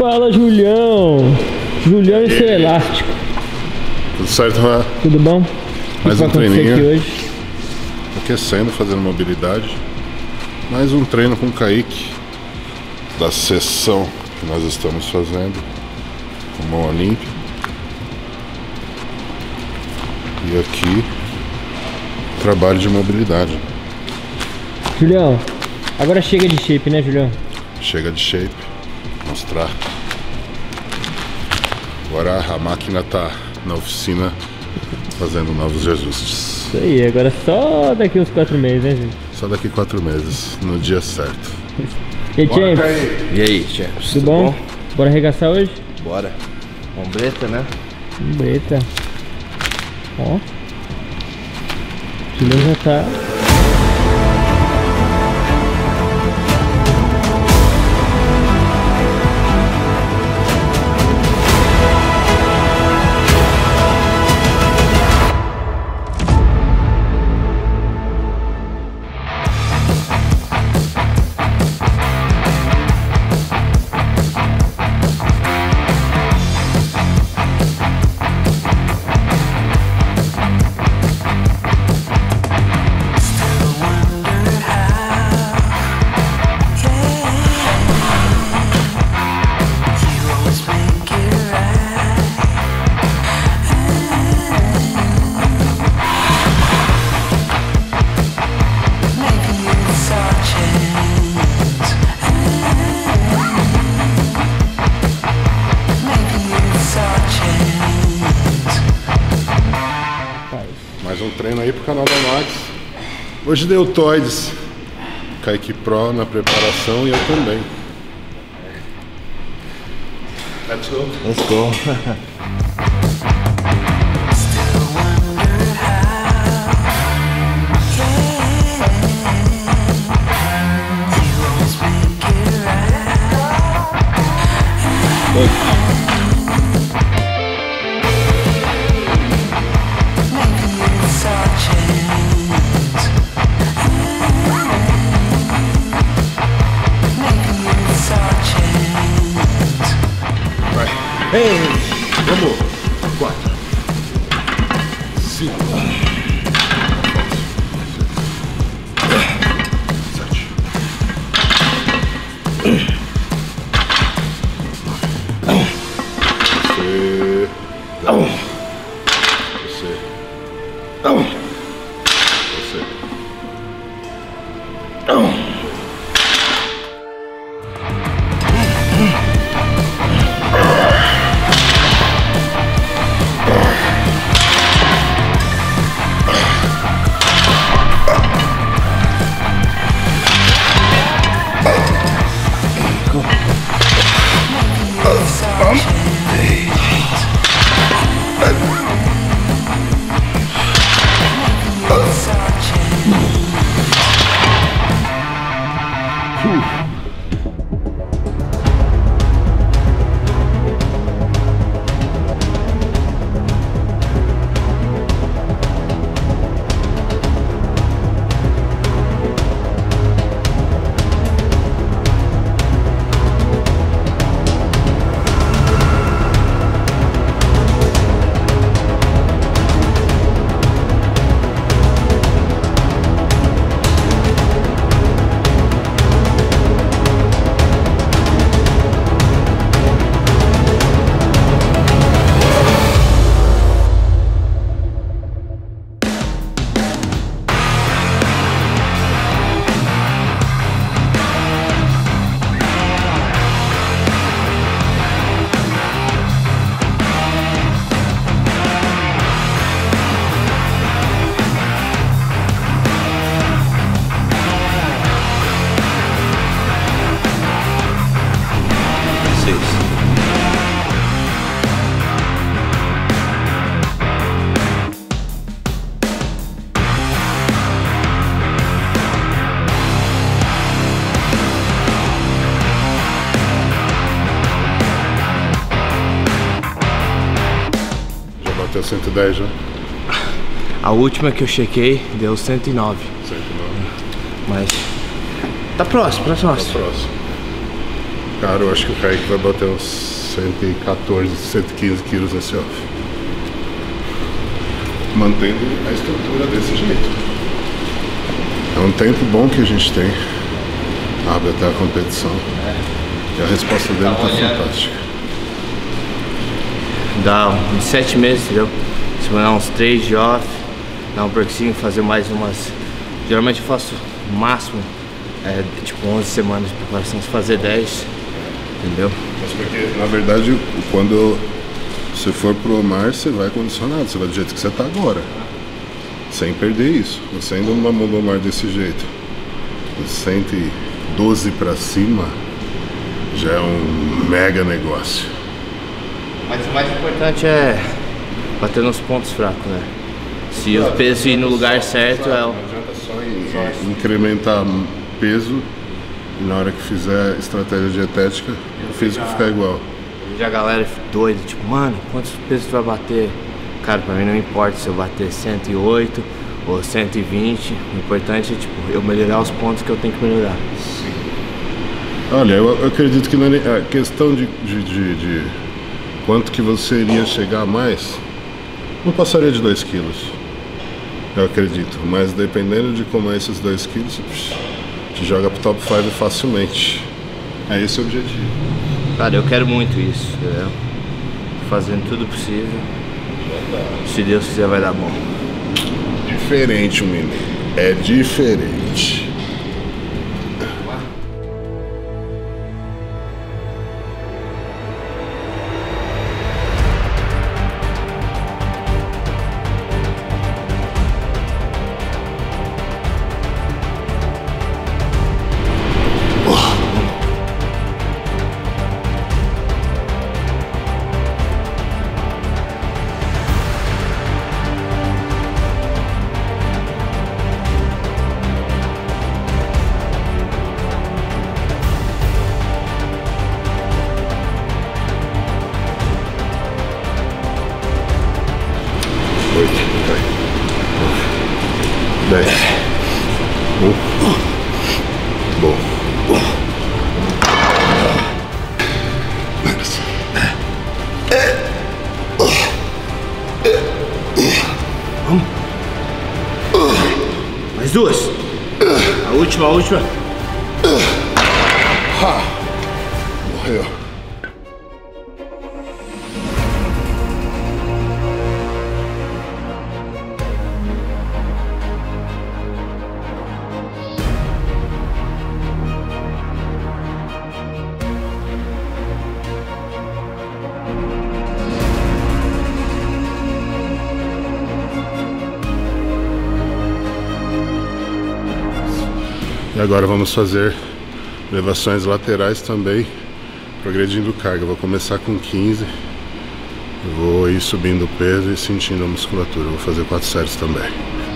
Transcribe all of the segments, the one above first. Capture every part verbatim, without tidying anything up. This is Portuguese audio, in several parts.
Fala, Julião! Julião e seu elástico. Tudo certo, Rá? Tudo bom? Mais um treininho. Aqui hoje? Aquecendo, fazendo mobilidade. Mais um treino com o Kaique. Da sessão que nós estamos fazendo. Com mão olímpia. E aqui, trabalho de mobilidade. Julião, agora chega de shape, né, Julião? Chega de shape. Mostrar. Agora a máquina tá na oficina fazendo novos ajustes. Isso aí, agora só daqui uns quatro meses, né, gente? Só daqui quatro meses, no dia certo. E aí, James? E aí, James? Tudo, Tudo bom? bom? Bora arregaçar hoje? Bora. Ombreta, né? Ombreta. Ó. O Julião já tá... Mais um treino aí pro canal da Max. Hoje deltoides. Kaique Pro na preparação e eu também. Let's go. Let's go. Ei, vamos. Quatro. Cinco. Sete. Você. Você. Você. Bateu cento e dez já? A última que eu chequei deu cento e nove. cento e nove. Mas tá próximo, tá próximo. Tá próximo. Cara, eu acho que o Kaique vai bater uns cento e quatorze, cento e quinze quilos nesse off. Mantendo a estrutura desse jeito. É um tempo bom que a gente tem. Abre até a competição. E a resposta dele tá fantástica. Dá uns sete meses, entendeu? Se mandar uns três de off, dar um perquinho, fazer mais umas. Geralmente eu faço o máximo, é, tipo onze semanas de preparação, se fazer dez, entendeu? Mas porque, na verdade, quando você for pro Omar, você vai condicionado, você vai do jeito que você tá agora. Sem perder isso. Você ainda não mamou do Omar desse jeito. De cento e doze pra cima já é um mega negócio. Mas o mais importante é bater nos pontos fracos, né? Se o peso ir no lugar certo, é o... Não adianta só in- incrementar peso e na hora que fizer estratégia dietética, o físico ficar igual. Eu vejo a galera doida, tipo, mano, quantos pesos tu vai bater? Cara, pra mim não importa se eu bater cento e oito ou cento e vinte, o importante é, tipo, eu melhorar os pontos que eu tenho que melhorar. Olha, eu, eu acredito que não é a questão de, de, de, de quanto que você iria chegar a mais, não passaria de dois quilos. Eu acredito, mas dependendo de como é esses dois quilos, te joga pro top cinco facilmente. É esse o objetivo. Cara, eu quero muito isso, entendeu? Fazendo tudo possível. Se Deus quiser, vai dar bom. Diferente, o menino. É diferente. dez. Um. Bom. Mais duas. A última, a última. Morreu. E agora vamos fazer elevações laterais também, progredindo carga. Vou começar com quinze, vou ir subindo o peso e sentindo a musculatura. Vou fazer quatro séries também.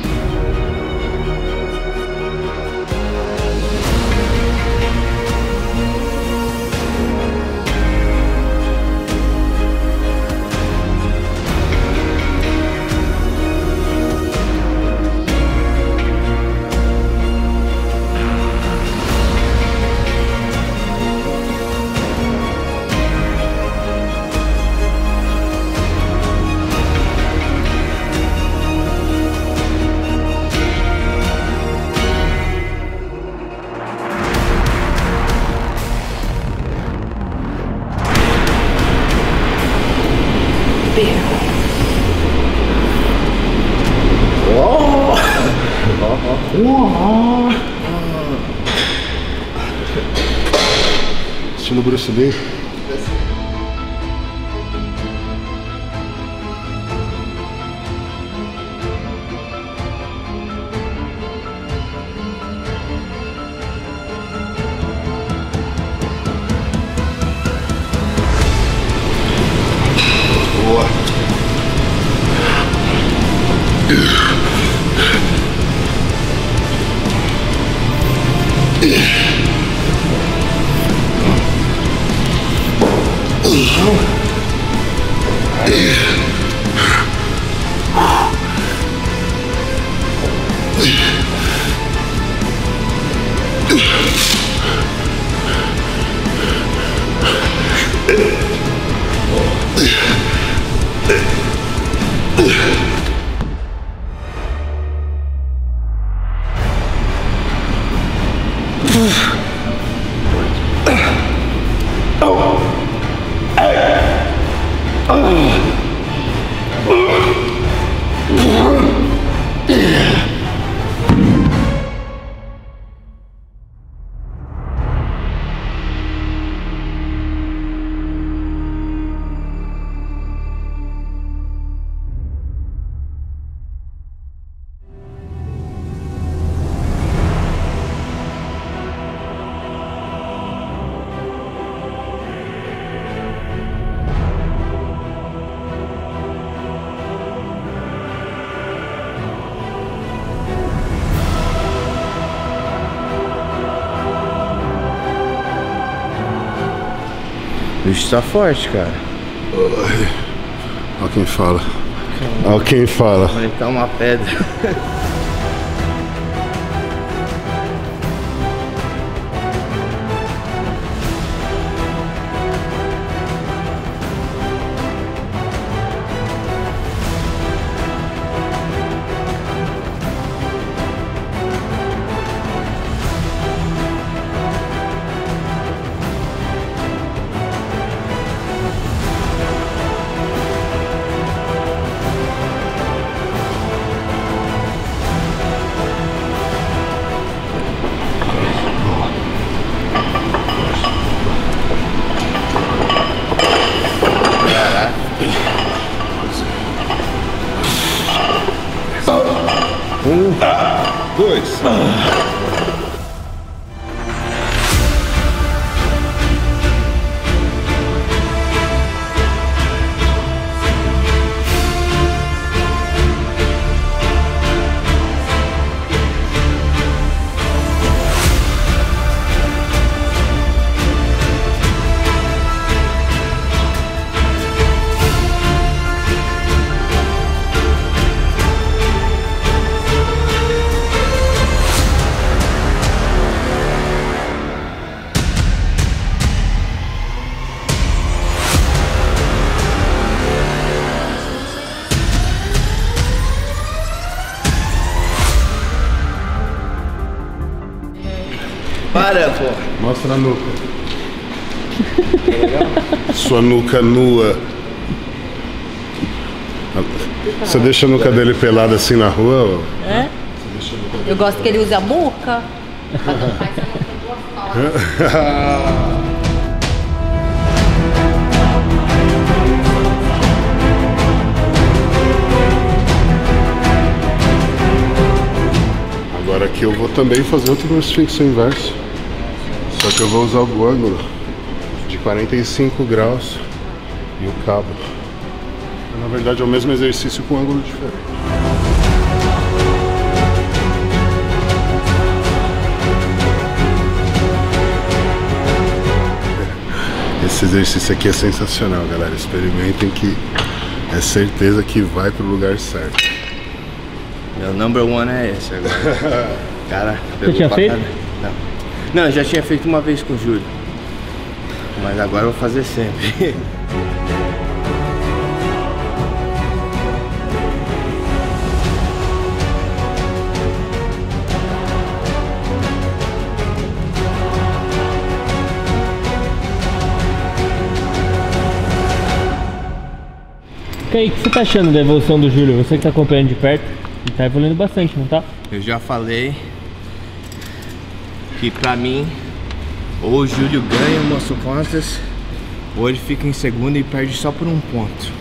Estilo Bruce Lee. Boa. O bicho tá forte, cara. Olha quem fala. Olha quem fala. Vai tá uma pedra. Um, dois. Para, pô. Mostra a nuca. Sua nuca nua. Você deixa a nuca dele pelada assim na rua? Ou? É? Eu gosto que ele usa burca. Agora aqui eu vou também fazer outro crucifixo inverso. Só que eu vou usar o ângulo de quarenta e cinco graus e o cabo. Na verdade é o mesmo exercício com ângulo diferente. Esse exercício aqui é sensacional, galera. Experimentem que é certeza que vai pro lugar certo. Meu number one é esse agora. Cara, Você tinha feito? Não. Não, eu já tinha feito uma vez com o Júlio. Mas agora eu vou fazer sempre. Kaique, o que você tá achando da evolução do Júlio? Você que tá acompanhando de perto, ele tá evoluindo bastante, não tá? Eu já falei que pra mim, ou o Júlio ganha o Muscle Contest, ou ele fica em segundo e perde só por um ponto.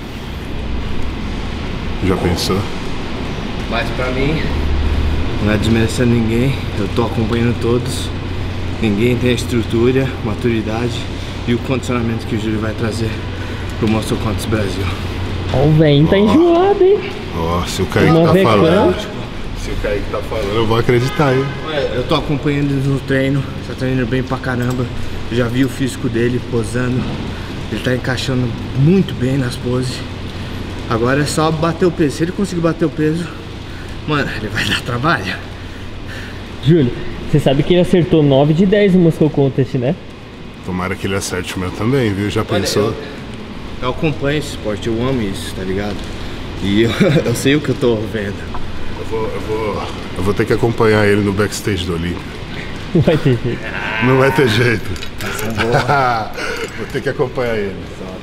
Já pensou? Mas pra mim, não é desmerecendo ninguém, eu tô acompanhando todos. Ninguém tem a estrutura, maturidade e o condicionamento que o Júlio vai trazer pro Muscle Contest Brasil. Ó, o velho tá enjoado, hein? Ó, se o Kaique Uma tá vecão. falando, se o Kaique tá falando, eu vou acreditar, hein? Eu tô acompanhando ele no treino, tá treinando bem pra caramba. Eu já vi o físico dele posando, ele tá encaixando muito bem nas poses. Agora é só bater o peso, se ele conseguir bater o peso, mano, ele vai dar trabalho. Júlio, você sabe que ele acertou nove de dez no Muscle Contest, né? Tomara que ele acerte o meu também, viu? Já pensou? Eu, eu acompanho esse esporte, eu amo isso, tá ligado? E eu, eu sei o que eu tô vendo. Eu vou, eu, vou, eu vou ter que acompanhar ele no backstage do Olímpia. Não vai ter jeito. Não vai ter jeito. Vou ter que acompanhar ele.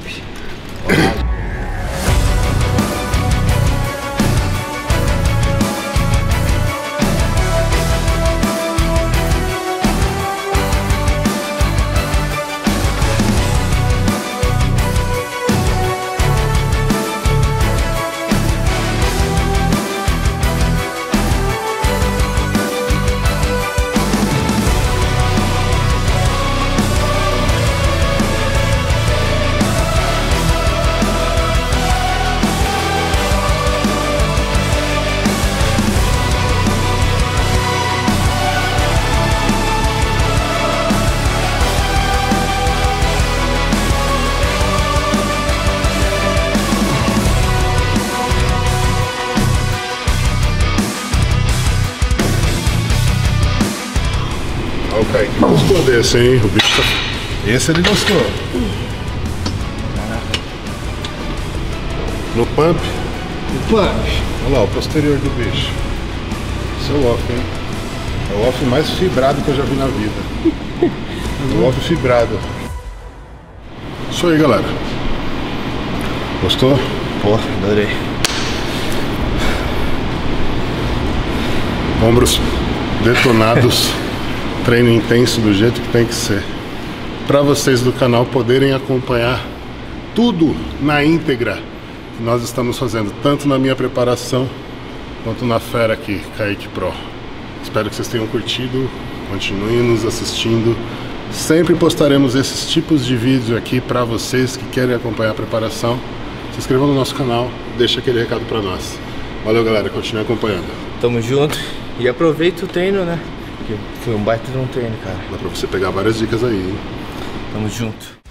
O Kaique gostou desse, hein? O bicho tá... Esse ele gostou. No pump? No pump. Olha lá, o posterior do bicho. Esse é o off, hein? É o off mais fibrado que eu já vi na vida. O off fibrado. Isso aí, galera. Gostou? Pô, adorei. Ombros detonados. Treino intenso do jeito que tem que ser, para vocês do canal poderem acompanhar tudo na íntegra que nós estamos fazendo, tanto na minha preparação quanto na fera aqui, Kaique Pro. Espero que vocês tenham curtido, continuem nos assistindo. Sempre postaremos esses tipos de vídeo aqui para vocês que querem acompanhar a preparação. Se inscrevam no nosso canal, deixa aquele recado para nós. Valeu, galera, continue acompanhando. Tamo junto e aproveita o treino, né? Foi um baita de um treino, cara. Dá pra você pegar várias dicas aí, hein? Tamo junto.